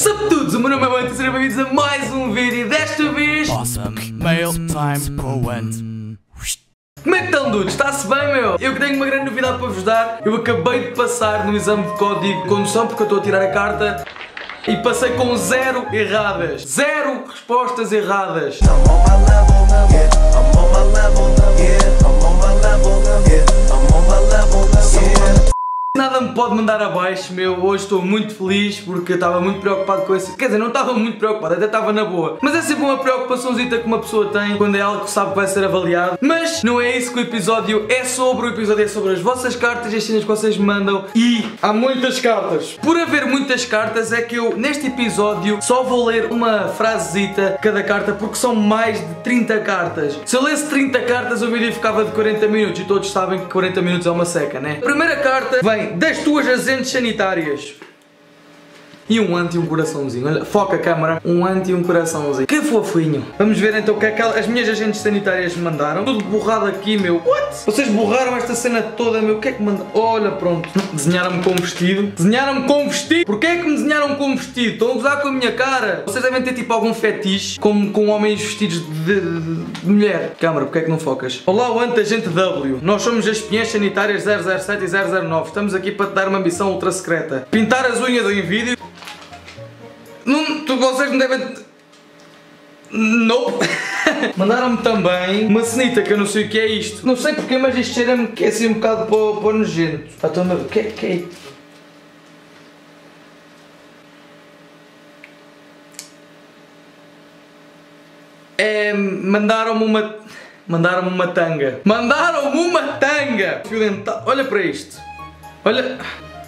Saptudos, o meu nome é Ant e sejam bem-vindos a mais um vídeo. Desta vez... Awesome mail time Cohen. Como é que estão, dudes? Está-se bem, meu? Eu tenho uma grande novidade para vos dar. Eu acabei de passar no exame de código de condução porque eu estou a tirar a carta e passei com 0 erradas. 0 respostas erradas. Nada me pode mandar abaixo, meu. Hoje estou muito feliz porque eu estava muito preocupado com isso. Quer dizer, não estava muito preocupado, até estava na boa. Mas é sempre uma preocupaçãozita que uma pessoa tem quando é algo que sabe que vai ser avaliado. Mas não é isso que o episódio é sobre. O episódio é sobre as vossas cartas e as cenas que vocês me mandam. E há muitas cartas. Por haver muitas cartas é que eu, neste episódio, só vou ler uma frasezita cada carta porque são mais de 30 cartas. Se eu lesse 30 cartas, o vídeo ficava de 40 minutos. E todos sabem que 40 minutos é uma seca, né? A primeira carta vem das tuas agentes sanitárias. E um ante e um coraçãozinho. Olha, foca a câmera. Um ante e um coraçãozinho. Que fofinho. Vamos ver então o que é que as minhas agentes sanitárias me mandaram. Tudo borrado aqui, meu. What? Vocês borraram esta cena toda, meu. O que é que mandaram? Olha, pronto. Desenharam-me com um vestido. Desenharam-me com um vestido. Porquê é que me desenharam com um vestido? Estão a gozar com a minha cara. Vocês devem ter tipo algum fetiche com homens vestidos de mulher. Câmara, porquê é que não focas? Olá, o ante agente W. Nós somos as espiãs sanitárias 007 e 009. Estamos aqui para te dar uma missão ultra secreta. Pintar as unhas em vídeo. Vocês não devem... Não. Mandaram-me também uma cenita que eu não sei o que é isto. Não sei porque, mas isto cheira-me que é assim um bocado para o nojento. O que é? Mandaram-me uma tanga. Mandaram-me uma tanga! Fio dental. Olha para isto. Olha...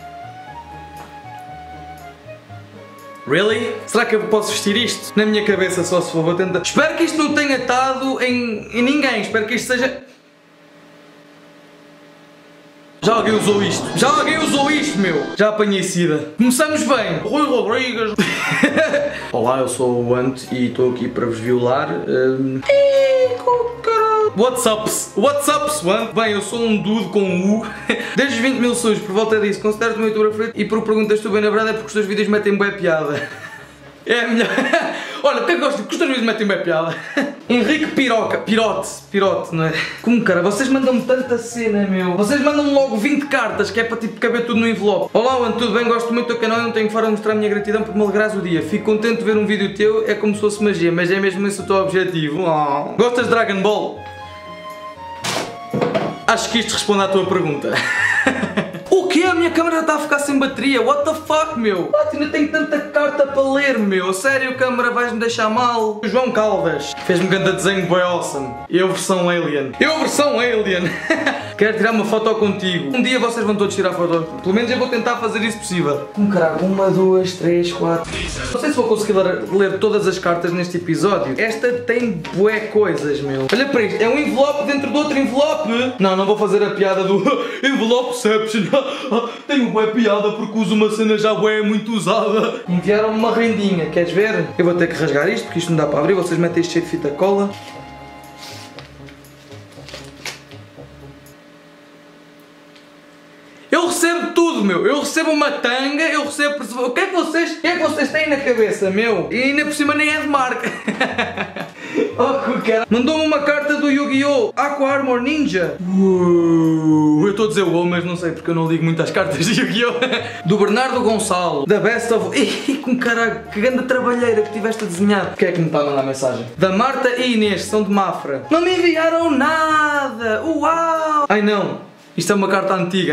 Really? Será que eu posso vestir isto? Na minha cabeça só se for, vou tentar. Espero que isto não tenha estado em ninguém. Espero que isto seja... Já alguém usou isto? Já alguém usou isto, meu? Já apanhei sida. Começamos bem. Rui Rodrigues. Olá, eu sou o Ant e estou aqui para vos violar. What's up, Ant? Bem, eu sou um dude com um U. Desde os 20 mil subs, por volta disso, considero-te um youtuber favorito e por perguntas tu bem na verdade é porque os teus vídeos metem bué piada. É a melhor. Olha, porque é que gosto que os teus vídeos metem bué piada? Henrique Pirote, não é? Como cara, vocês mandam-me tanta cena, meu. Vocês mandam-me logo 20 cartas, que é para tipo caber tudo no envelope. Olá, Ant, tudo bem? Gosto muito do teu canal e não tenho fora de mostrar a minha gratidão por me alegrares o dia. Fico contente de ver um vídeo teu, é como se fosse magia, mas é mesmo esse o teu objetivo. Oh. Gostas de Dragon Ball? Acho que isto responde à tua pergunta. O quê? A minha câmera está a ficar sem bateria? What the fuck, meu? Ainda tenho tanta carta para ler, meu. Sério, câmera, vais-me deixar mal? O João Caldas fez-me um grande desenho boy awesome. Eu versão alien. Quero tirar uma foto contigo. Um dia vocês vão todos tirar foto. Pelo menos eu vou tentar fazer isso possível. Como caralho? 1, 2, 3, 4. Não sei se vou conseguir ler todas as cartas neste episódio. Esta tem bué coisas, meu. Olha para isto. É um envelope dentro de outro envelope. Não vou fazer a piada do envelopeception. Tenho bué piada porque uso uma cena já bué muito usada. Enviaram-me uma rendinha. Queres ver? Eu vou ter que rasgar isto porque isto não dá para abrir. Vocês metem isto cheio de fita cola. Eu recebo tudo, meu. Eu recebo uma tanga, eu recebo... O que é que vocês têm na cabeça, meu? E ainda por cima nem é de marca. Oh, que cara. Mandou-me uma carta do Yu-Gi-Oh! Aqua Armor Ninja. Eu estou a dizer o mas não sei porque eu não ligo muito às cartas de Yu-Gi-Oh! Do Bernardo Gonçalo. Da Best of... Ih, com caralho, que grande trabalheira que tiveste a desenhar. Quem é que me está a mandar mensagem? Da Marta e Inês, são de Mafra. Não me enviaram nada. Uau! Ai não. Isto é uma carta antiga.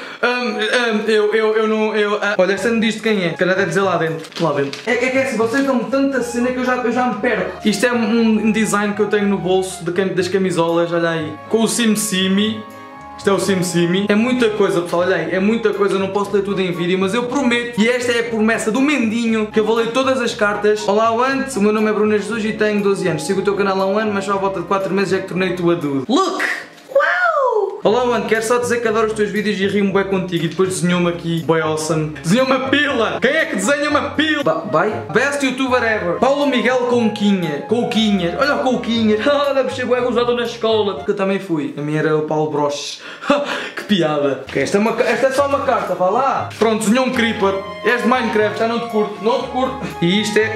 Olha, esta não diz de quem é. Se calhar deve dizer lá dentro. É que é assim, vocês dão-me tanta cena que eu já me perco. Isto é um design que eu tenho no bolso das camisolas, olha aí. Com o SimSimi. Isto é o SimSimi. É muita coisa, pessoal, olha aí. É muita coisa, não posso ler tudo em vídeo, mas eu prometo. E esta é a promessa do Mendinho, que eu vou ler todas as cartas. Olá, Ant, o meu nome é Bruno Jesus e tenho 12 anos. Sigo o teu canal há um ano, mas só à volta de 4 meses é que tornei-te o adulto. Look! Olá, mano, quero só dizer que adoro os teus vídeos e rio-me bem contigo. E depois desenhou-me aqui, boy awesome. Desenhou uma pila! Quem é que desenha uma pila? Vai? Best youtuber ever. Paulo Miguel Couquinhas. Olha o Couquinhas. Deve ser bem usado na escola. Porque eu também fui. A minha era o Paulo Broches. Que piada. Ok, esta é só uma carta, vá lá. Pronto, desenhou um creeper. És de Minecraft, já não te curto, não te curto. E isto é...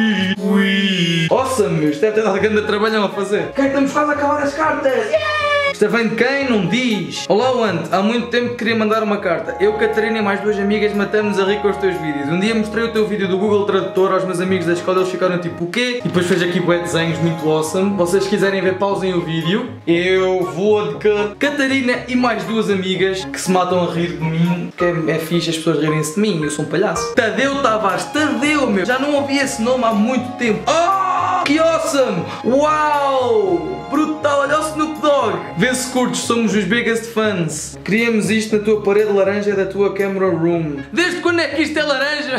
Ui. Awesome, meu. Isto deve ter dado grande trabalhão a fazer. Ok, estamos quase a acabar as cartas. Yeah! Isto vem de quem? Não diz. Olá, Ant. Há muito tempo que queria mandar uma carta. Eu, Catarina e mais duas amigas matamos a rir com os teus vídeos. Um dia mostrei o teu vídeo do Google Tradutor aos meus amigos da escola. Eles ficaram tipo, o quê? E depois fez aqui bué desenhos muito awesome. Vocês quiserem ver, pausem o vídeo. Eu vou de Catarina e mais duas amigas que se matam a rir de mim. Que é fixe as pessoas rirem-se de mim. Eu sou um palhaço. Tadeu Tavares. Tadeu, meu. Já não ouvi esse nome há muito tempo. Oh, que awesome. Uau. Brutal. Olha o Snoop Dogg. Vê se curtes, somos os biggest fans. Queríamos isto na tua parede laranja da tua camera room. Desde quando é que isto é laranja?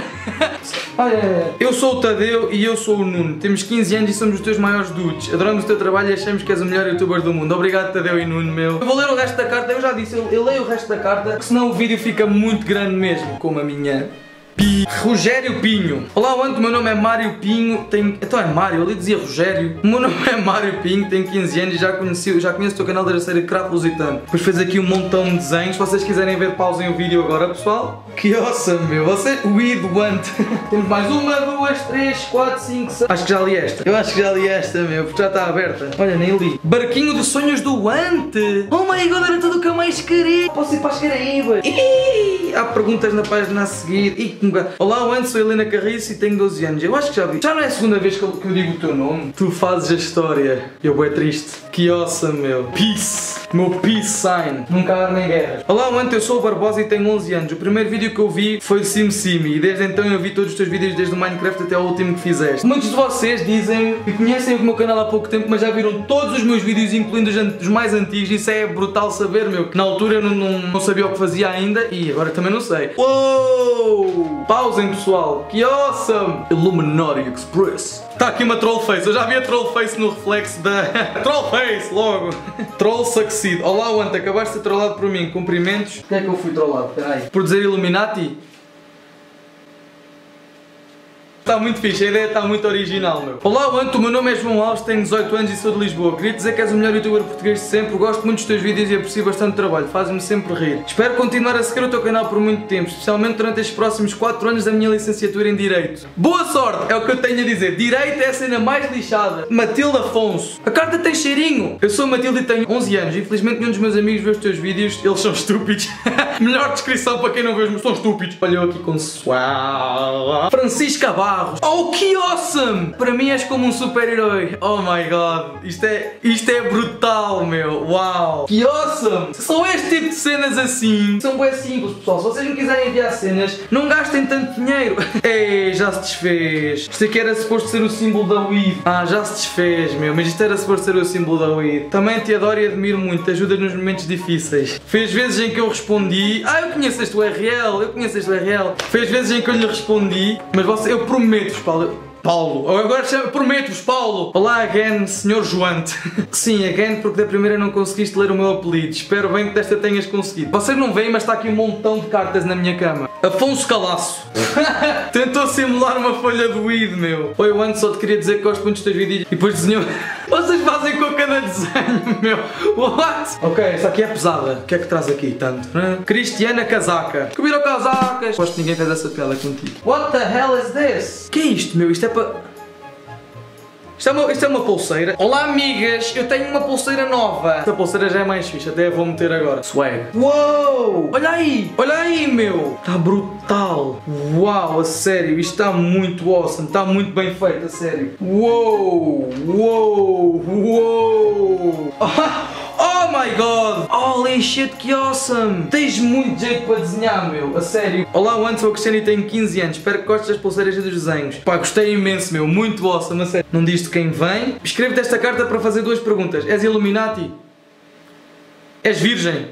Olha, eu sou o Tadeu e eu sou o Nuno. Temos 15 anos e somos os teus maiores dudes. Adoramos o teu trabalho e achamos que és o melhor youtuber do mundo. Obrigado, Tadeu e Nuno, meu. Eu vou ler o resto da carta. Eu já disse, eu leio o resto da carta, porque senão o vídeo fica muito grande mesmo. Como a minha... Rogério Pinho. Olá, Ant, meu nome é Mário Pinho. Então é Mário, eu ali dizia Rogério. O meu nome é Mário Pinho, tenho 15 anos e já conheço o teu canal da série Craft Lusitano. Depois fez aqui um montão de desenhos. Se vocês quiserem ver, pausem o vídeo agora, pessoal. Que awesome, meu. Você, o Ant. Temos mais uma, duas, três, quatro, cinco, seis. Acho que já li esta. Eu acho que já li esta, meu, porque já está aberta. Olha, nem li. Barquinho dos sonhos do Ant. Oh my god, era tudo o que eu mais queria. Posso ir para as Caraíbas. Há perguntas na página a seguir. Olá, Ant, sou Helena Carriço e tenho 12 anos. Eu acho que já vi. Já não é a segunda vez que eu digo o teu nome. Tu fazes a história. Eu é triste. Que awesome, meu. Peace. Meu peace sign. Nunca há nem guerras. Olá, Ant, eu sou o Barbosa e tenho 11 anos. O primeiro vídeo que eu vi foi o SimSimi. E desde então eu vi todos os teus vídeos, desde o Minecraft até o último que fizeste. Muitos de vocês dizem que conhecem o meu canal há pouco tempo, mas já viram todos os meus vídeos, incluindo os mais antigos. Isso é brutal saber, meu. Que na altura eu não sabia o que fazia ainda e agora também não sei. Uou! Pausem, pessoal. Que awesome! Illuminati Express. Está aqui uma Trollface. Eu já vi a Trollface no reflexo da... Trollface, logo. Troll Succeed. Olá, Ant, acabaste de ser trollado por mim. Cumprimentos. Por que é que eu fui trollado? Espera aí. Por dizer Illuminati? Está muito fixe, a ideia está muito original, meu. Olá, Ant, o meu nome é João Alves, tenho 18 anos e sou de Lisboa. Queria dizer que és o melhor youtuber português de sempre. Gosto muito dos teus vídeos e aprecio bastante o trabalho. Faz-me sempre rir. Espero continuar a seguir o teu canal por muito tempo, especialmente durante estes próximos 4 anos da minha licenciatura em Direito. Boa sorte, é o que eu tenho a dizer. Direito é a cena mais lixada. Matilde Afonso. A carta tem cheirinho. Eu sou Matilde e tenho 11 anos. Infelizmente nenhum dos meus amigos vê os teus vídeos. Eles são estúpidos. Melhor descrição para quem não vê os meus. São estúpidos. Olha eu aqui com suave. Francisca Barros. Oh, que awesome! Para mim és como um super-herói. Oh my god. Isto é brutal, meu. Uau. Que awesome! São este tipo de cenas assim. São bem simples, pessoal. Se vocês não quiserem enviar cenas, não gastem tanto dinheiro. Ei, já se desfez. Isto aqui era suposto ser o símbolo da weed. Ah, já se desfez, meu. Mas isto era suposto ser o símbolo da weed. Também te adoro e admiro muito. Ajuda nos momentos difíceis. Fez vezes em que eu respondi. Ah, eu conheço este URL. Fez vezes em que eu lhe respondi. Mas eu prometo-vos, Paulo. Agora prometo-vos, Paulo. Olá, again, Sr. Joante. Sim, again, porque da primeira não conseguiste ler o meu apelido. Espero bem que desta tenhas conseguido. Vocês não veem, mas está aqui um montão de cartas na minha cama. Afonso Calaço. Tentou simular uma folha de weed, meu. Oi, Ant, só te queria dizer que gosto muito dos teus vídeos. E depois desenhou... Vocês fazem com cada desenho, meu. What? Ok, esta aqui é pesada. O que é que traz aqui tanto? Cristiana Casaca. Que virou casacas. Gosto que ninguém fez essa piada contigo. What the hell is this? Que é isto, meu? Isto é para... Isto é uma pulseira. Olá, amigas, eu tenho uma pulseira nova. Esta pulseira já é mais fixe, até a vou meter agora. Swag. Uou! Olha aí, meu. Está brutal. Uau, a sério, isto está muito awesome. Está muito bem feito, a sério. Uou! Oh my god! Holy shit, que awesome! Tens muito jeito para desenhar, meu, a sério. Olá, Ant, sou a Cristiano e tenho 15 anos. Espero que gostes das pulseiras e dos desenhos. Pá, gostei imenso, meu, muito awesome, a sério. Não diz de quem vem. Escrevo-te esta carta para fazer 2 perguntas. És Illuminati? És virgem?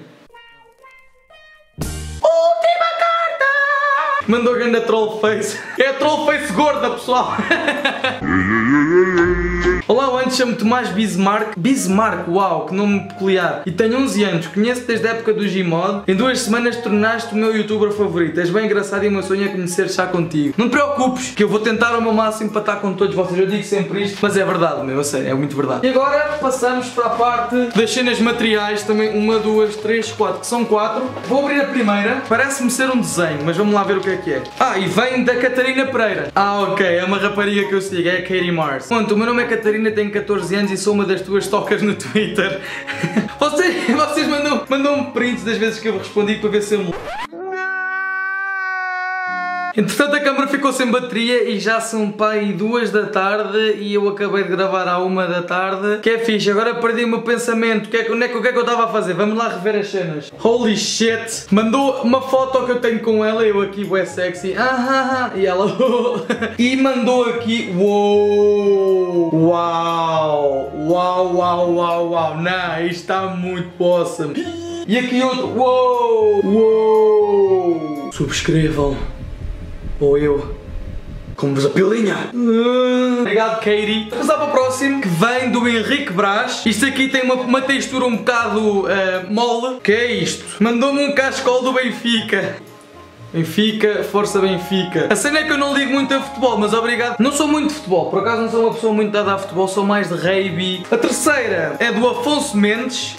Última carta! Mandou grande a Trollface. É a Trollface gorda, pessoal. Olá, antes chamo-me Tomás Bismarck. Bismarck, uau, que nome peculiar. E tenho 11 anos, conheço desde a época do Gmod. Em 2 semanas tornaste o meu youtuber favorito. És bem engraçado e o meu sonho é conhecer já contigo. Não te preocupes, que eu vou tentar ao meu máximo para estar com todos vocês. Eu digo sempre isto, mas é verdade, meu, a sério, é muito verdade. E agora passamos para a parte das cenas materiais. Também 1, 2, 3, 4, que são 4. Vou abrir a primeira. Parece-me ser um desenho, mas vamos lá ver o que é. Ah, e vem da Catarina Pereira. Ah, ok, é uma rapariga que eu sigo, é a Katie Mars. Pronto, o meu nome é Catarina, tenho 14 anos e sou uma das tuas stalkers no Twitter. Vocês mandam-me prints das vezes que eu respondi para ver se eu... Entretanto a câmera ficou sem bateria e já são pai 2 da tarde e eu acabei de gravar à 1 da tarde. Que é fixe, agora perdi o meu pensamento. O que é que eu estava a fazer? Vamos lá rever as cenas. Holy shit! Mandou uma foto que eu tenho com ela, eu aqui bué sexy. E ela... e mandou aqui... Uou! Uau! Uau, uau, uau, uau! Não, isto está muito awesome. E aqui outro... Uou! Uou! Subscrevam. Ou eu, como vos a pilinha. Obrigado, Katie. Vamos lá para o próximo, que vem do Henrique Brás. Isto aqui tem uma textura um bocado mole. Que é isto? Mandou-me um cascol do Benfica. Benfica, força Benfica. A cena é que eu não ligo muito a futebol, mas obrigado. Não sou muito de futebol, por acaso não sou uma pessoa muito dada a futebol, sou mais de rugby. A terceira é do Afonso Mendes.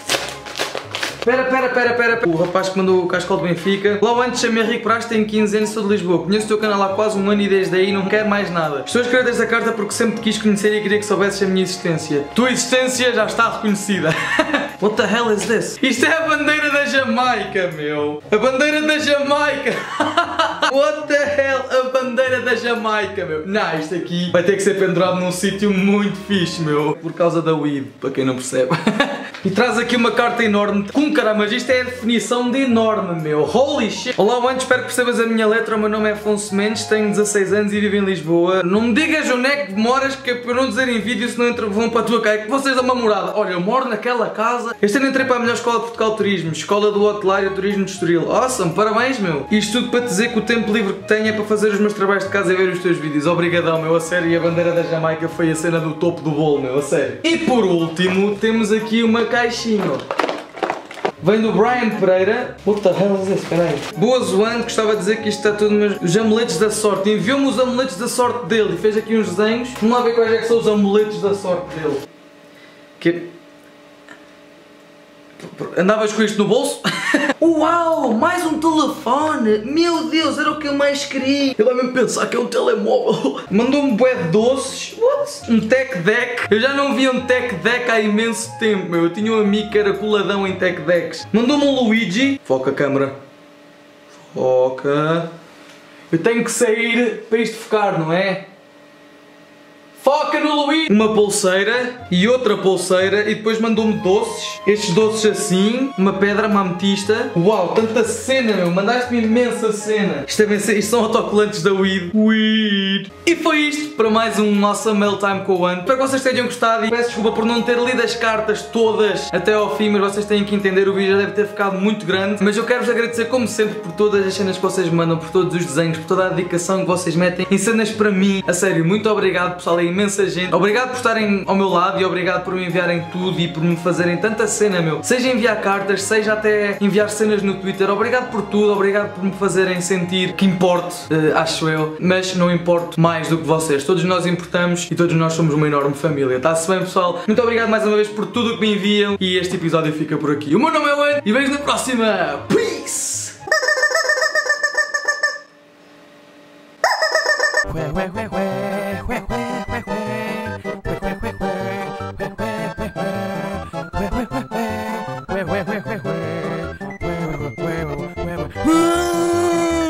Pera. O rapaz que mandou o cascol do Benfica. Lá antes chamo-me Henrique Brás, tenho 15 anos e sou de Lisboa. Conheço o teu canal há quase 1 ano e desde aí não quero mais nada. Estou a escrever esta carta porque sempre te quis conhecer e queria que soubesses a minha existência. Tua existência já está reconhecida. What the hell is this? Isto é a bandeira da Jamaica, meu. A bandeira da Jamaica. What the hell? A bandeira da Jamaica, meu. Não, isto aqui vai ter que ser pendurado num sítio muito fixe, meu. Por causa da weed, para quem não percebe. E traz aqui uma carta enorme. Com caramba, mas isto é a definição de enorme, meu. Holy shit. Olá, antes espero que percebas a minha letra. O meu nome é Afonso Mendes, tenho 16 anos e vivo em Lisboa. Não me digas onde é que moras, que é para não dizer em vídeo, se não vão para a tua casa. É que vocês dão uma morada. Olha, eu moro naquela casa. Este ano entrei para a melhor escola de Portugal Turismo, Escola do Hotelario Turismo de Estoril. Awesome, parabéns, meu. Isto tudo para te dizer que o tempo livre que tenho é para fazer os meus trabalhos de casa e ver os teus vídeos. Obrigadão, meu, a sério. E a bandeira da Jamaica foi a cena do topo do bolo, meu, a sério. E por último, temos aqui uma caixinha. Vem do Brian Pereira. What the hell is this? Espera aí. Boa zoando, gostava de dizer que isto está tudo nos os amuletos da sorte. Enviou-me os amuletos da sorte dele e fez aqui uns desenhos. Vamos lá ver quais é que são os amuletos da sorte dele. Que... Andavas com isto no bolso? Uau, mais um telefone! Meu Deus, era o que eu mais queria! Ele vai mesmo pensar que é um telemóvel. Mandou-me bué de doces. What? Um tech deck. Eu já não via um tech deck há imenso tempo, meu. Eu tinha um amigo que era coladão em tech decks. Mandou-me um Luigi. Foca a câmera. Foca. Eu tenho que sair para isto focar, não é? Foca no Luís! Uma pulseira e outra pulseira e depois mandou-me doces. Estes doces assim, uma pedra, uma ametista. Uau, tanta cena, meu. Mandaste-me imensa cena. Isto são autocolantes da weed. E foi isto para mais um Awesome Mail Time com o Ant. Espero que vocês tenham gostado e peço desculpa por não ter lido as cartas todas até ao fim, mas vocês têm que entender, o vídeo já deve ter ficado muito grande. Mas eu quero-vos agradecer como sempre por todas as cenas que vocês me mandam, por todos os desenhos, por toda a dedicação que vocês metem em cenas para mim. A sério, muito obrigado, pessoal, é imensa gente. Obrigado por estarem ao meu lado e obrigado por me enviarem tudo e por me fazerem tanta cena, meu. Seja enviar cartas, seja até enviar cenas no Twitter. Obrigado por tudo, obrigado por me fazerem sentir que importo, acho eu. Mas não importo mais do que vocês. Todos nós importamos e todos nós somos uma enorme família. Está-se bem, pessoal? Muito obrigado mais uma vez por tudo o que me enviam e este episódio fica por aqui. O meu nome é Ant e vejo na próxima. Peace! Where?